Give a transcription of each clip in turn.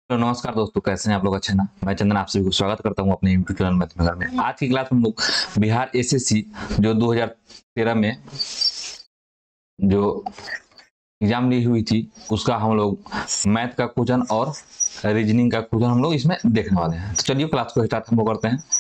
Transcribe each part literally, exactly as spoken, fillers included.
तो नमस्कार दोस्तों, कैसे हैं आप लोग? अच्छे ना। मैं चंदन आप सभी को स्वागत करता हूं अपने यूट्यूब चैनल मैथमेटिक्स में। आज की क्लास में हम लोग बिहार एसएससी जो दो हज़ार तेरह में जो एग्जाम ली हुई थी उसका हम लोग मैथ का क्वेश्चन और रीजनिंग का क्वेश्चन हम लोग इसमें देखने वाले हैं। तो चलिए क्लास को स्टार्ट हम लोग करते हैं।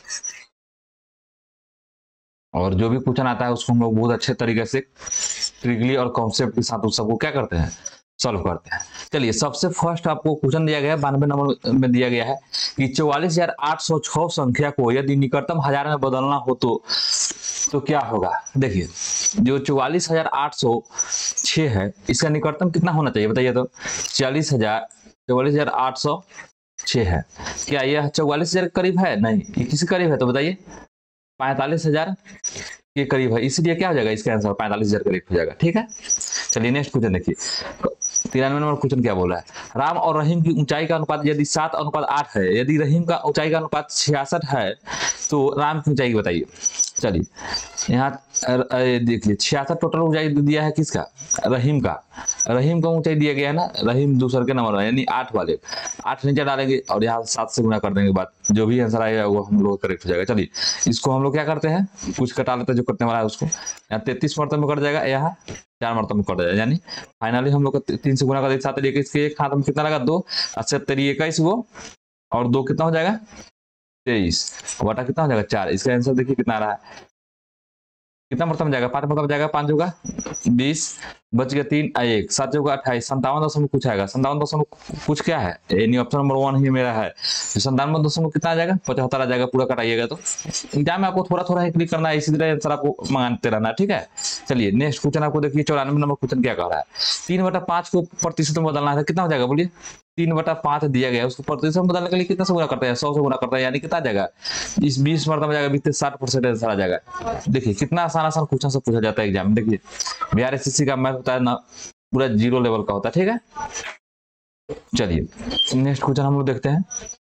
और जो भी क्वेश्चन आता है उसको हम लोग बहुत अच्छे तरीके से ट्रिकली और कॉन्सेप्ट के साथ उस सबको क्या करते हैं, सॉल्व करते हैं। चलिए, सबसे फर्स्ट आपको क्वेश्चन दिया गया है, बानवे नंबर में दिया गया है कि चौवालीस हजार आठ सौ छह संख्या को यदि निकटतम हजार में बदलना हो तो तो क्या होगा। देखिए, जो चौवालीस हजार आठ सौ छह है इसका निकटतम कितना होना चाहिए बताइए। तो चालीस हजार चौवालीस हजार आठ सौ छह है, क्या यह चौवालीस हजार के करीब है? नहीं, ये किसी करीब है तो बताइए। पैंतालीस हजार के करीब है, इसलिए क्या हो जाएगा इसका आंसर पैंतालीस हजार करीब हो जाएगा। ठीक है, चलिए नेक्स्ट क्वेश्चन देखिए। तिरानवे नंबर क्वेश्चन क्या बोला है, राम और रहीम की ऊंचाई का अनुपात यदि सात अनुपात आठ है, यदि रहीम का ऊंचाई का अनुपात छियासठ है तो राम की ऊंचाई बताइए। चलिए यहाँ देखिए, छियासठ टोटल ऊंचाई दिया है किसका? रहीम का। रहीम का ऊंचाई दिया गया है ना, रहीम दूसर के नंबर में यानी आठ वाले, आठ नीचे डालेंगे और यहाँ सात से गुना कर देंगे बाद, जो भी आंसर आएगा वो हम लोग करेक्ट हो जाएगा। चलिए इसको हम लोग क्या करते हैं, कुछ कटा लेते हैं जो कटने वाला है उसको। यहाँ तैतीस मरतबे में कट जाएगा, यहाँ चार मरतबे में कट जाएगा, यानी फाइनली हम लोग तीन से गुना कर सात तरीके इसके एक हाथ में कितना लगा? दो। अच्छा तरीके इक्कीस वो और दो कितना हो जाएगा? तेईस बटा कितना हो जाएगा? चार। इसका आंसर देखिए कितना आ रहा है, कितना मरतबा जाएगा? पांच मरतबा जाएगा, पांच होगा बीस, बच गया तीन एक, सात होगा अट्ठाईस, संतावन दशमलव कुछ आएगा। संतावन दशमलव कुछ क्या है? यानी ऑप्शन नंबर वन ही मेरा है। संतावन दशमलव कितना आ जाएगा? पचहत्तर आ जाएगा। पूरा कटाइएगा तो एग्जाम में आपको थोड़ा थोड़ा ही क्लिक करना है, इसी तरह आंसर आपको मंगाते रहना है। ठीक है, चलिए नेक्स्ट क्वेश्चन आपको देखिए। चौरानवे नंबर क्वेश्चन क्या कह रहा है, तीन बटा पांच को प्रतिशत में बदलना है, कितना हो जाएगा बोलिए? तीन बटा पांच दिया गया है, उसको प्रतिशत में बदलने के लिए कितना से गुना करते हैं? सौ से गुना करते हैं, यानी कितना जाएगा? इस बीस मरतबा जाएगा, बीस साठ परसेंट आंसर आ जाएगा। देखिए कितना आसान आसान क्वेश्चन से पूछा जाता है एग्जाम में। देखिए बिहार एसएससी का मैथ होता है ना, पूरा जीरो लेवल का होता है। ठीक है, चलिए नेक्स्ट क्वेश्चन हम लोग देखते हैं।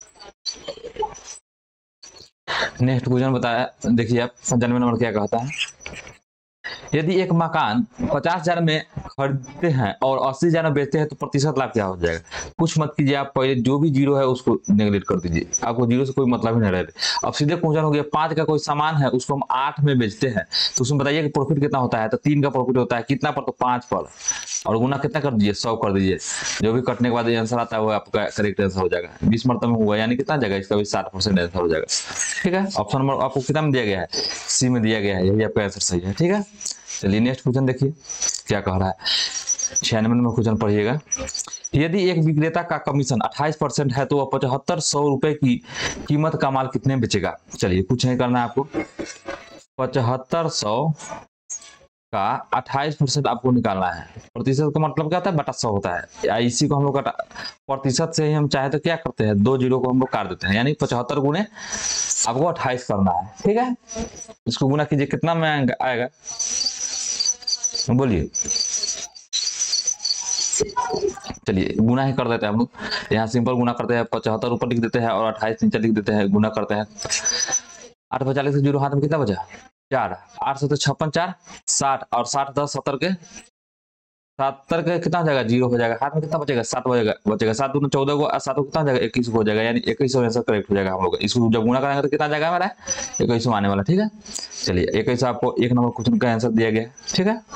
नेक्स्ट क्वेश्चन बताया, देखिए आप पंचानवे नंबर क्या कहता है, यदि एक मकान पचास हजार में खरीदते हैं और अस्सी हजार में बेचते हैं तो प्रतिशत लाभ क्या हो जाएगा? कुछ मत कीजिए आप, पहले जो भी जीरो है उसको नेगलेक्ट कर दीजिए, आपको जीरो से कोई मतलब ही नहीं रहेगा। अब सीधे क्वेश्चन हो गया, पांच का कोई सामान है उसको हम आठ में बेचते हैं तो उसमें बताइए कि प्रॉफिट कितना होता है? तो तीन का प्रॉफिट होता है कितना पर? तो पांच पर, और गुना कितना कर दीजिए? सौ कर दीजिए। जो भी कटने के बाद आंसर आता है वो आपका करेक्ट आंसर हो जाएगा। बीस मरतबे में हुआ यानी कितना जाएगा? इसका भी साठ परसेंट आंसर हो जाएगा। ठीक है, ऑप्शन नंबर आपको कितना में दिया गया है? सी में दिया गया है, यही आपका आंसर सही है। ठीक है, चलिए नेक्स्ट क्वेश्चन देखिए क्या कह रहा है। छियानवे नंबर क्वेश्चन पढ़िएगा, यदि एक विक्रेता का कमीशन अट्ठाईस परसेंट है तो वह पचहत्तर सौ रुपए की कीमत का माल कितने बेचेगा? चलिए कुछ नहीं करना है आपको, पचहत्तर सौ का अट्ठाईस परसेंट आपको निकालना है। प्रतिशत का मतलब क्या होता है? बटा सौ होता है। इसी को हम लोग प्रतिशत से ही हम चाहे तो क्या करते हैं, दो जीरो को हम लोग काट देते हैं, यानी पचहत्तर गुने आपको अट्ठाईस करना है। ठीक है, इसको गुना कीजिए, कितना में आएगा बोलिए? चलिए गुना ही कर देते हैं हम लोग, यहाँ सिंपल गुना करते हैं, पचहत्तर ऊपर लिख देते हैं और अट्ठाईस नीचे लिख देते हैं, गुना करते हैं। आठ पचालीस से जीरो हाथ में कितना बचा? चार। आठ सौ छप्पन, चार साठ, और साठ दस सत्तर के सत्तर के कितना हो जाएगा? जीरो हो जाएगा। हाथ में कितना बचेगा? सात बचेगा बचेगा सात दूनी चौदह को, सात को कितना हो जाएगा? इक्कीस को हो जाएगा, यानी इक्कीस सौ आंसर करेक्ट हो जाएगा हम लोग। इसको जब गुना करेंगे तो कितना जाएगा हमारा? इक्कीस सौ आने वाला। ठीक है, चलिए इक्कीस आपको एक नंबर क्वेश्चन का आंसर दिया गया। ठीक है,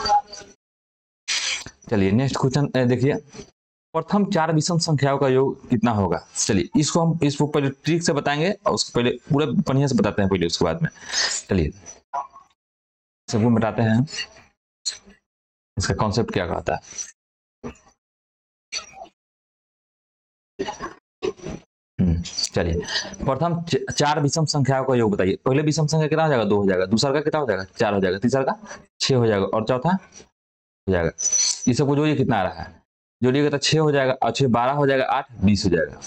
चलिए नेक्स्ट क्वेश्चन देखिए, प्रथम चार विषम संख्याओं का योग कितना होगा? चलिए इसको हम इसको पहले ट्रिक से बताएंगे और उसके पहले पूरे बढ़िया से बताते हैं पहले, उसके बाद में चलिए सबको बताते हैं इसका कॉन्सेप्ट क्या कहता है। चलिए प्रथम चार विषम संख्याओं का योग बताइए। पहले विषम संख्या कितना हो जाएगा? दो हो जाएगा, दूसरा का कितना हो जाएगा? चार हो जाएगा, तीसरा का छह हो जाएगा और चौथा हो जाएगा। इस सबको जोड़िए, कितना आ रहा है? जोड़िएगा तो छह हो जाएगा, और छह बारह हो जाएगा, आठ बीस हो जाएगा।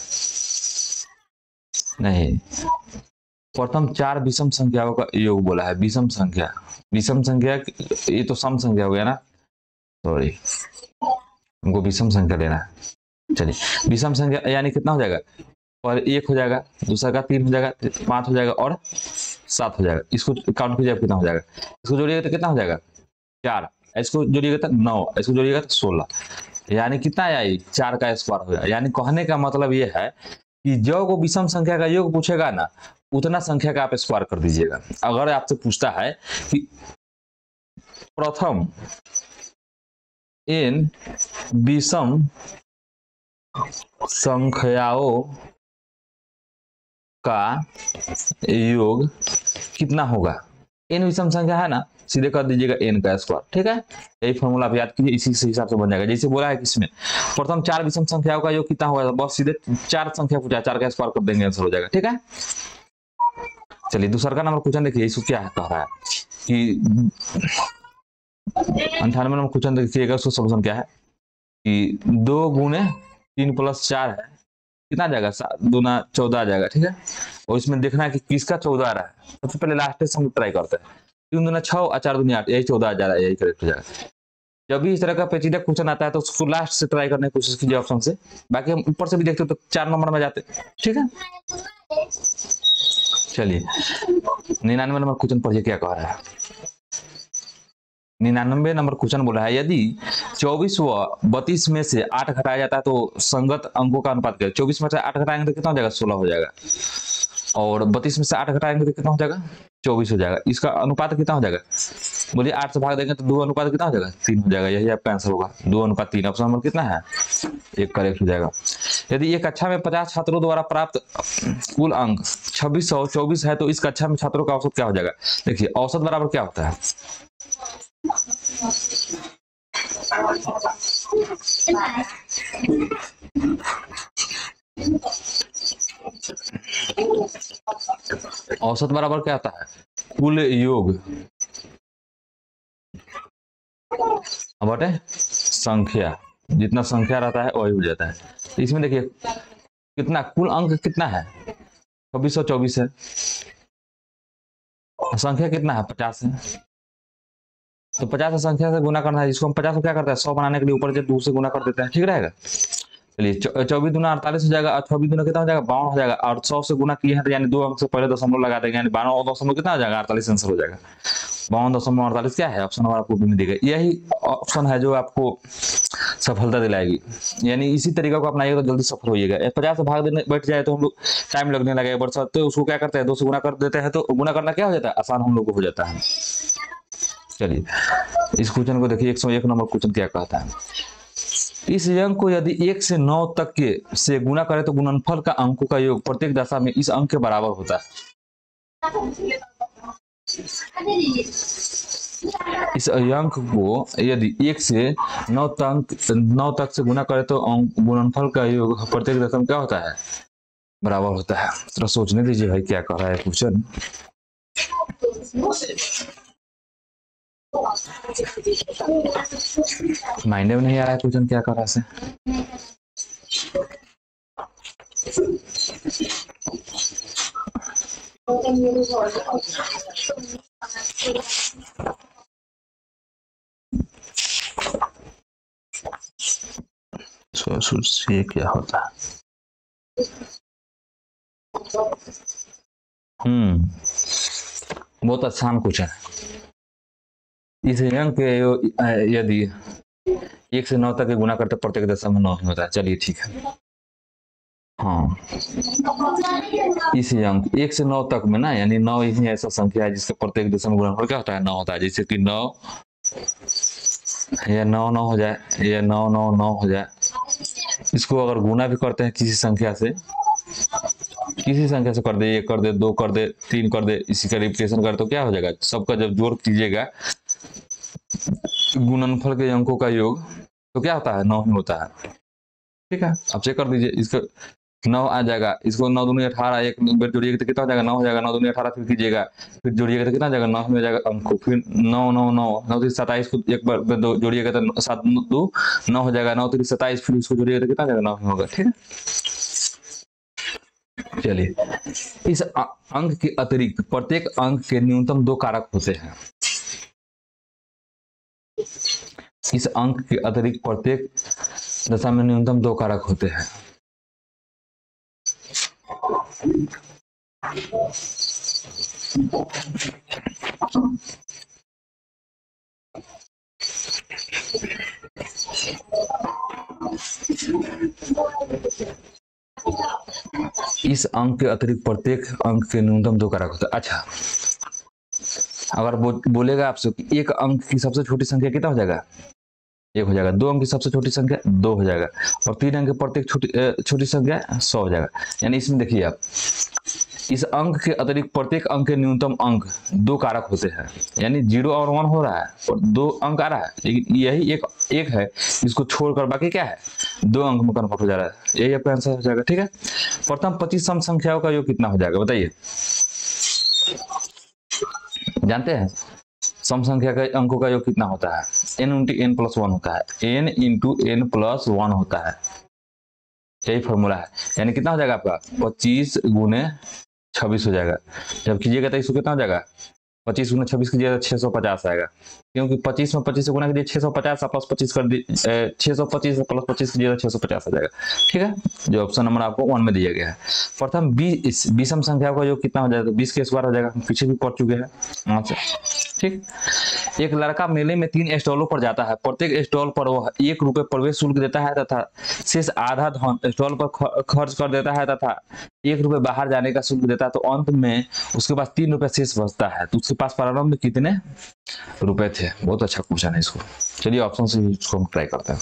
नहीं, प्रथम चार विषम संख्याओं का योग बोला है। विषम संख्या, विषम संख्या ये तो सम संख्या हो गया ना, सॉरी हमको विषम संख्या लेना है। चलिए विषम संख्या यानी कितना हो जाएगा? और एक हो जाएगा, दूसरा का तीन हो जाएगा, पांच हो जाएगा और सात हो जाएगा। इसको काउंट कीजिए कितना हो जाएगा? इसको जोड़िएगा तो कितना हो जाएगा? चार। इसको जोड़िएगा तो नौ, इसको जोड़िएगा तो सोलह। यानी कितना आया, चार का स्क्वायर हो गया। यानी कहने का मतलब ये है कि जो वो विषम संख्या का योग पूछेगा ना, उतना संख्या का आप स्क्वायर कर दीजिएगा। अगर आपसे पूछता है कि प्रथम इन विषम संख्याओं का योग कितना होगा, एन विषम संख्या है ना, सीधे कर दीजिएगा एन का स्क्वायर। ठीक है, यही फॉर्मूला आप याद कीजिए, इसी से हिसाब से बन जाएगा। जैसे बोला है कि इसमें प्रथम चार विषम संख्याओं का योग कितना होगा, बस सीधे चार संख्या पूछा, चार का स्क्वायर कर देंगे, आंसर हो जाएगा। ठीक है, चलिए दूसरा का नंबर क्वेश्चन देखिए, इसको क्या है कह रहा है कि अंठानवे नंबर क्वेश्चन देखिएगा, उसका सोल्यूशन क्या है कि दो गुने तीन प्लस चार है, कितना जाएगा, दूना चौदह आ जाएगा। ठीक है, और इसमें देखना है कि किसका चौदह आ रहा है। सबसे पहले लास्ट से हम ट्राई करते हैं, तीन दूना छह और चार दूनी आठ, यही चौदह आ जा रहा है, यही करेक्ट हो जाएगा। जब भी इस तरह का पेचीदा क्वेश्चन आता है तो उसको लास्ट से ट्राई करने की कोशिश कीजिए ऑप्शन से, बाकी हम ऊपर से भी देखते तो चार नंबर में जाते। ठीक है, चलिए निन्यानवे नंबर क्वेश्चन पढ़िए क्या कह रहा है। निन्यानवे नंबर क्वेश्चन बोला है, यदि चौबीस व बत्तीस में से आठ घटाया जाता है तो संगत अंकों का अनुपात क्या है। चौबीस में से आठ घटाएंगे तो कितना हो जाएगा, सोलह हो जाएगा, और बत्तीस में से आठ घटाएंगे तो कितना हो जाएगा, चौबीस हो जाएगा। इसका अनुपात कितना हो जाएगा, बोलिए आठ से भाग देंगे तो दो अनुपात कितना हो जाएगा, तीन हो जाएगा। यही आपका आंसर होगा, दो अनुपात तीन। ऑप्शन नंबर कितना है, एक करेक्ट हो जाएगा। यदि एक कक्षा में पचास छात्रों द्वारा प्राप्त कुल अंक छब्बीस सौ चौबीस है तो इस कक्षा में छात्रों का औसत क्या हो जाएगा। देखिए औसत बराबर क्या होता है, औसत बराबर क्या होता है, कुल योग बटे संख्या, जितना संख्या रहता है वही हो जाता है। इसमें देखिए कितना कुल अंक कितना है, छब्बीस सौ चौबीस है, संख्या कितना है, पचास है, तो पचास संख्या से गुना करना है। इसको हम पचास को क्या करते हैं, सौ बनाने के लिए ऊपर से दो से गुना कर देते हैं। ठीक रहेगा, चलिए चौबीस दुना अड़तालीस हो जाएगा, और छब्बीस दुना कितना हो जाएगा, बावन हो जाएगा, और सौ से गुना किए हैं तो यानी दो अंक से पहले दशमलव लगा देंगे, यानी बावन दशमलव कितना हो जाएगा, अड़तालीस आंसर हो जाएगा। बावन दशमलव अड़तालीस क्या है, ऑप्शन नंबर आपको भी देगा। यही ऑप्शन है जो आपको सफलता दिलाएगी, यानी इसी तरीका को अपनाइएगा तो जल्दी सफल होइएगा। पचास से भाग देने बैठ जाए तो हम लोग टाइम लगने लगेगा बरसात, तो उसको क्या करते हैं, दो से गुना कर देते हैं, तो गुना करना क्या हो जाता है, आसान हम लोग को हो जाता है। चलिए इस क्वेश्चन को देखिए, एक सौ एक नंबर क्वेश्चन क्या कहता है, इस अंक को यदि एक से नौ तक के से गुना करें तो गुणनफल का अंकों का योग प्रत्येक दशा में इस अंक के बराबर होता है। इस अंक को यदि एक से नौ तक नौ तक से गुना करें तो गुणनफल का योग प्रत्येक दशा में क्या होता है, बराबर होता है। तो सोचने दीजिए भाई क्या कर रहा है क्वेश्चन। माइंड में नहीं आ रहा है क्वेश्चन क्या कर रहा है। से ये क्या होता है, हम्म बहुत आसान क्वेश्चन है। इस अंक के यदि एक से नौ तक के गुना करते प्रत्येक दशा में नौ ही होता है। चलिए ठीक है, हाँ इस अंक एक से नौ तक में ना, यानी नौ ही ऐसा संख्या है जिसके प्रत्येक दशा में गुणनफल क्या होता है, नौ होता है। जैसे कि नौ या नौ नौ हो जाए, या नौ नौ नौ हो जाए। इसको अगर गुना भी करते हैं किसी संख्या से, किसी संख्या से कर दे, एक कर दे, दो कर दे, तीन कर दे, इसी का रिप्लेसन कर तो क्या हो जाएगा, सबका जब जोड़ कीजिएगा गुणनफल के अंकों का योग तो क्या होता है, नौ ही होता है। ठीक है, अब चेक कर दीजिए, इसको नौ आ जाएगा, इसको नौ दूनी अठारह, एक बार जोड़िएगा तो कितना हो जाएगा, नौ हो जाएगा। नौ दूनी अठारह, फिर कीजिएगा, फिर जोड़िएगा तो कितना हो जाएगा, नौ हो जाएगा अंक। फिर नौ नौ नौ नौ तीन सत्ताईस को एक बार जोड़िएगा तो सात दो नौ हो जाएगा, नौ तीन सत्ताईस, फिर इसको जोड़िएगा तो कितना हो जाएगा, नौ होगा। ठीक है, चलिए इस अंक के अतिरिक्त प्रत्येक अंक के न्यूनतम दो कारक होते हैं। इस अंक के अतिरिक्त प्रत्येक दशा में न्यूनतम दो कारक होते हैं। इस अंक के अतिरिक्त प्रत्येक अंक के न्यूनतम दो कारक होता है। अच्छा, अगर बो, बोलेगा आपसे कि एक अंक की सबसे छोटी संख्या कितना हो जाएगा, एक हो जाएगा। दो अंक की सबसे छोटी संख्या दो हो जाएगा, और तीन अंक की प्रत्येक छोटी छोटी संख्या सौ हो जाएगा। यानी इसमें देखिए आप, इस अंक के अतिरिक्त प्रत्येक अंक के न्यूनतम अंक दो कारक होते हैं। यानी जीरो और वन हो रहा है और दो अंक आ रहा है, लेकिन यही एक एक है, इसको छोड़कर बाकी क्या है, दो अंक में कन्वर्ट हो जा रहा है। यही आपका आंसर हो जाएगा। ठीक है, प्रथम पच्चीस सम संख्याओं का योग कितना हो जाएगा बताइए, जानते हैं सम संख्या का अंकों का योग कितना होता है, n into n plus one होता है, n into n plus one होता है। यही फॉर्मूला है। यानी कितना हो जाएगा आपका, पच्चीस गुने छब्बीस हो जाएगा। जब कीजिएगा तो इसको कितना हो जाएगा, पच्चीस गुना छब्बीस कीजिएगा छह सौ पचास आएगा, क्योंकि पच्चीस में पच्चीस से गुना कीजिए छह सौ पचास प्लस पच्चीस कर दी, छह सौ पच्चीस प्लस पच्चीस कीजिएगा छह सौ पचास आ जाएगा। ठीक है, जो ऑप्शन नंबर आपको वन में दिया गया है। प्रथम बीस बीसम संख्या का जो कितना हो जाएगा, तो बीस के स्क्वायर हो जाएगा, हम पीछे भी पढ़ चुके हैं वहां से। ठीक, एक लड़का मेले में तीन स्टॉलों पर जाता है, प्रत्येक स्टॉल पर वह एक रुपए प्रवेश शुल्क देता है तथा शेष आधा धन स्टॉल पर खर्च कर देता है तथा एक रुपए बाहर जाने का शुल्क देता है, तो अंत में उसके पास तीन रुपए शेष बचता है। तो उसके पास प्रारंभ में कितने रुपए थे। बहुत अच्छा क्वेश्चन है इसको। चलिए ऑप्शन से इसको हम ट्राई करते हैं।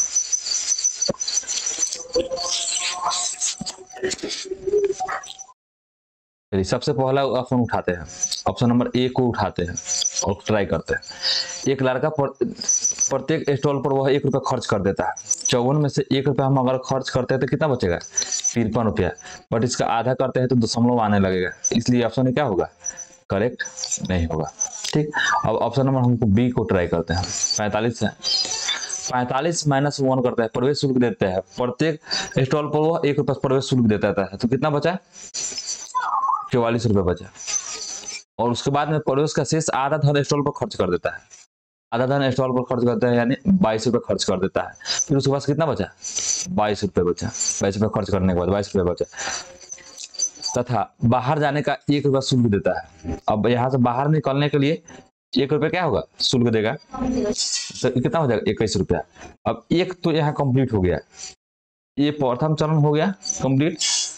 चलिए सबसे पहला ऑप्शन उठाते हैं, ऑप्शन नंबर ए को उठाते हैं और ट्राई करते हैं। एक लड़का प्रत्येक स्टॉल पर वह एक रुपया खर्च कर देता है। चौवन में से एक रुपया हम अगर खर्च करते हैं तो कितना बचेगा, तिरपन रुपया। बट इसका आधा करते हैं तो दशमलव आने लगेगा, इसलिए ऑप्शन में क्या होगा, करेक्ट नहीं होगा। ठीक, अब ऑप्शन नंबर हमको बी को ट्राई करते हैं। पैंतालीस है, पैंतालीस माइनस वन करता है, प्रवेश शुल्क देते हैं, प्रत्येक स्टॉल पर वह एक रुपया प्रवेश शुल्क देता है, तो कितना बचा, चौवालीस रुपये बचा। और उसके बाद में प्रवेश का शेष आधा धन स्टॉल पर खर्च कर देता है, आधा धन स्टॉल पर खर्च करता है यानी बाईस रुपये खर्च कर देता है। फिर उसके पास कितना बचा, बाईस रुपये बचा। बाईस रुपये खर्च करने के बाद बाईस रुपये बचा, तथा बाहर जाने का एक रुपया शुल्क देता है। अब यहाँ से बाहर निकलने के लिए एक रुपया क्या होगा, शुल्क देगा, तो कितना हो जाएगा, इक्कीस रुपया। अब एक तो यहाँ कंप्लीट हो गया, ये प्रथम चरण हो गया कंप्लीट,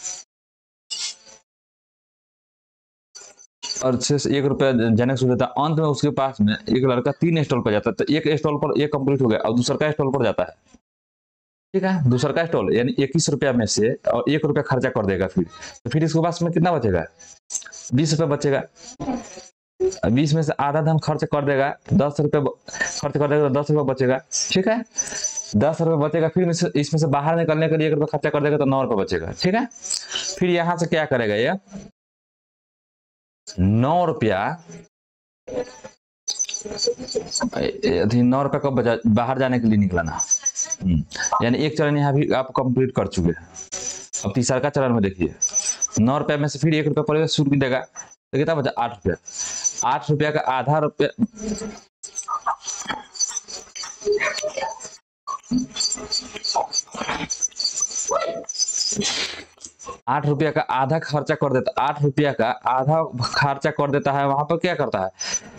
और शेष एक रुपया जाने शुल्क देता है। अंत में उसके पास में एक लड़का तीन स्टॉल पर जाता है, तो एक स्टॉल पर एक कंप्लीट हो गया और दूसरा का स्टॉल पर जाता है। ठीक है, दूसरा का स्टॉल यानी इक्कीस रुपया में से और एक रुपया खर्चा कर देगा, फिर तो फिर इसके पास में कितना बचेगा, बीस रुपया बचेगा। बीस में से आधा धन खर्च कर देगा, दस रुपये खर्च कर देगा तो दस रुपये बचेगा। ठीक है, दस रुपये बचेगा, फिर इसमें से बाहर निकलने के लिए एक रुपया खर्चा कर देगा तो नौ रुपये बचेगा। ठीक है, फिर यहाँ से क्या करेगा, ये नौ रुपया नौ रुपया कब बचा, बाहर जाने के लिए निकलाना, यानी एक चरण यहाँ भी आप कंप्लीट कर चुके हैं। अब तीसरा का चरण में देखिए, नौ रुपया में से फिर एक रुपया प्रवेश शुल्क देगा, तो कितना बचा, आठ रुपया। आठ रुपया का आधा रुपया, आठ रुपया का आधा खर्चा कर देता, आठ रुपया का आधा खर्चा कर देता है। वहां पर क्या करता है,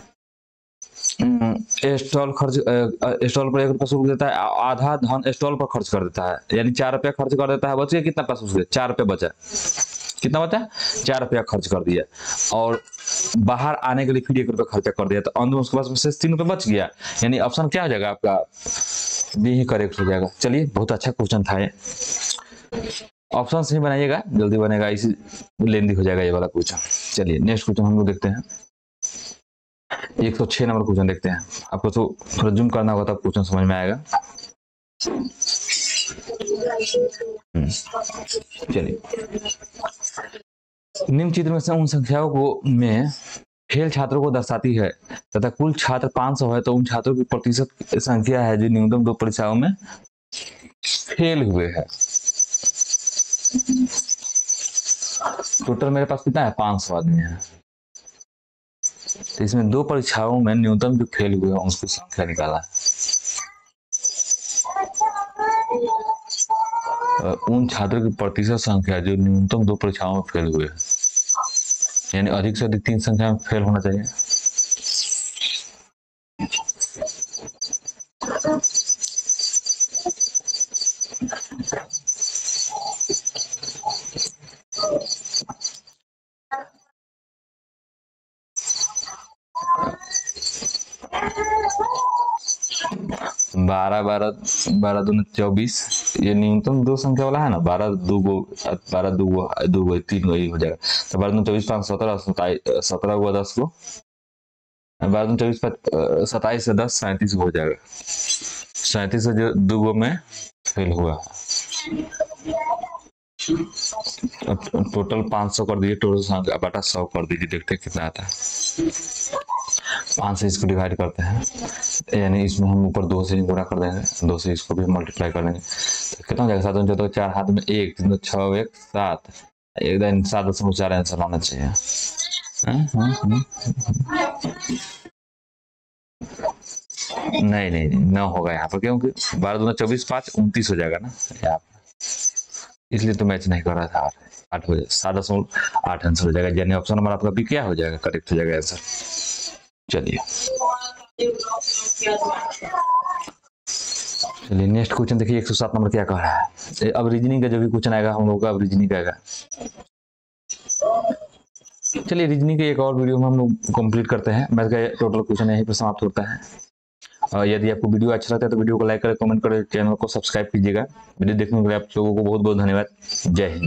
स्टॉल खर्च, स्टॉल पर एक रुपया शुल्क देता है, आधा धन स्टॉल पर खर्च कर देता है, यानी चार रुपया खर्च कर देता है। बच गया कितना पैसा, उसके चार रुपया बचा। कितना बचा, चार रुपया खर्च कर दिया, और बाहर आने के लिए फिर एक रुपया खर्चा कर दिया, तो अंत में उसके पास शेष तीन रुपये बच गया। यानी ऑप्शन क्या हो जाएगा आपका, बी ही करेक्ट हो जाएगा। चलिए बहुत अच्छा क्वेश्चन था ये, ऑप्शन सही बनाइएगा, जल्दी बनेगा, इसी लेंदी हो जाएगा ये वाला क्वेश्चन। चलिए नेक्स्ट क्वेश्चन हम लोग देखते हैं, एक सौ छह नंबर क्वेश्चन देखते हैं। आपको तो थोड़ा जूम करना होगा तब क्वेश्चन समझ में आएगा। चलिए, निम्न चित्र में से उन संख्याओं को में फेल छात्रों को दर्शाती है तथा कुल छात्र पाँच सौ है, तो उन छात्रों की प्रतिशत संख्या है जो न्यूनतम दो परीक्षाओं में फेल हुए हैं। टोटल मेरे पास कितना है, पाँच सौ आदमी है, तो इसमें दो परीक्षाओं में न्यूनतम जो फेल हुए हैं उसकी संख्या निकाला है। उन छात्रों की प्रतिशत संख्या जो न्यूनतम दो परीक्षाओं में फेल हुए, यानी अधिक से अधिक तीन संख्या में फेल होना चाहिए। बारह बारह बारह दूनी चौबीस, ये न्यूनतम दो संख्या वाला है ना, बारह दो गो बारह दो गो दो गो तीन गो हो जाएगा। तो बारह दूनी चौबीस पाँच सत्रह सत्रह हुआ दस को, बारह दूनी चौबीस सत्ताईस से दस सैंतीस हो जाएगा। सैंतीस से जो दो गो में फेल हुआ। टोटल पाँच सौ कर दीजिए, टोटल बटा सौ कर दीजिए, देखते कितना आता है। पाँच से इसको डिवाइड करते हैं, यानी इसमें हम ऊपर दो से गुणा कर देंगे, दो से इसको भी मल्टीप्लाई कर देंगे, तो कितना हो जाएगा? सात चौदह चार हाथ में एक, तीन छः एक सात, एकदम सात दशमलव चार आंसर आना चाहिए। नहीं नहीं नहीं न होगा यहाँ पर, क्योंकि बारह दूना चौबीस पाँच उनतीस हो जाएगा ना यहाँ पर, इसलिए तो मैच नहीं कर रहा था। आठ हो जाए, सात दशमलव आठ आंसर हो जाएगा, यानी ऑप्शन नंबर आपका भी क्या हो जाएगा? करेक्ट हो जाएगा आंसर। चलिए चलिए नेक्स्ट क्वेश्चन देखिए, एक सौ सात नंबर क्या कह रहा है। अब रीजनिंग का जो भी क्वेश्चन आएगा हम लोग का, अब रीजनिंग का आएगा। चलिए रीजनिंग के एक और वीडियो में हम लोग कंप्लीट करते हैं। मैथ का टोटल क्वेश्चन यहीं पर समाप्त होता है। और यदि आपको वीडियो अच्छा लगता है तो वीडियो को लाइक करें, कमेंट करें, चैनल को सब्सक्राइब कीजिएगा। वीडियो देखने के लिए आप लोगों को बहुत बहुत धन्यवाद। जय हिंद।